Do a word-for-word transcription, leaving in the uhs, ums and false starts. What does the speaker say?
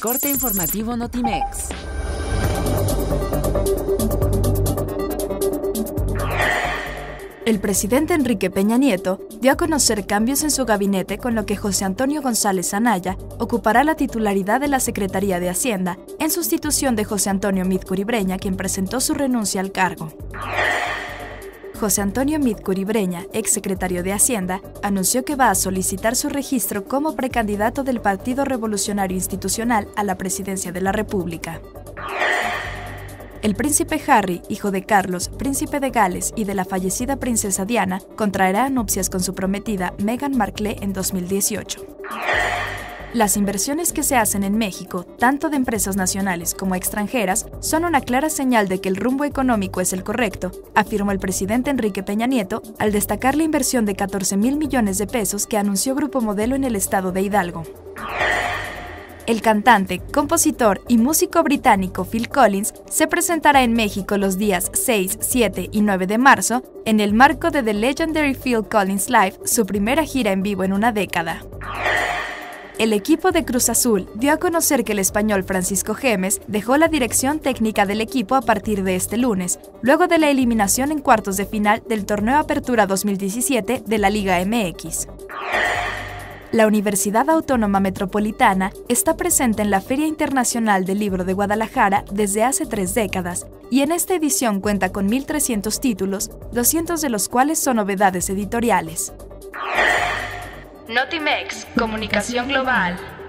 Corte informativo Notimex. El presidente Enrique Peña Nieto dio a conocer cambios en su gabinete, con lo que José Antonio González Anaya ocupará la titularidad de la Secretaría de Hacienda, en sustitución de José Antonio Meade Curibreña, quien presentó su renuncia al cargo. José Antonio Meade Curibreña, exsecretario de Hacienda, anunció que va a solicitar su registro como precandidato del Partido Revolucionario Institucional a la presidencia de la República. El príncipe Harry, hijo de Carlos, príncipe de Gales, y de la fallecida princesa Diana, contraerá nupcias con su prometida Meghan Markle en dos mil dieciocho. Las inversiones que se hacen en México, tanto de empresas nacionales como extranjeras, son una clara señal de que el rumbo económico es el correcto, afirmó el presidente Enrique Peña Nieto al destacar la inversión de catorce mil millones de pesos que anunció Grupo Modelo en el estado de Hidalgo. El cantante, compositor y músico británico Phil Collins se presentará en México los días seis, siete y nueve de marzo en el marco de The Legendary Phil Collins Live, su primera gira en vivo en una década. El equipo de Cruz Azul dio a conocer que el español Francisco Gémez dejó la dirección técnica del equipo a partir de este lunes, luego de la eliminación en cuartos de final del Torneo Apertura dos mil diecisiete de la Liga M X. La Universidad Autónoma Metropolitana está presente en la Feria Internacional del Libro de Guadalajara desde hace tres décadas, y en esta edición cuenta con mil trescientos títulos, doscientos de los cuales son novedades editoriales. Notimex, Comunicación Global.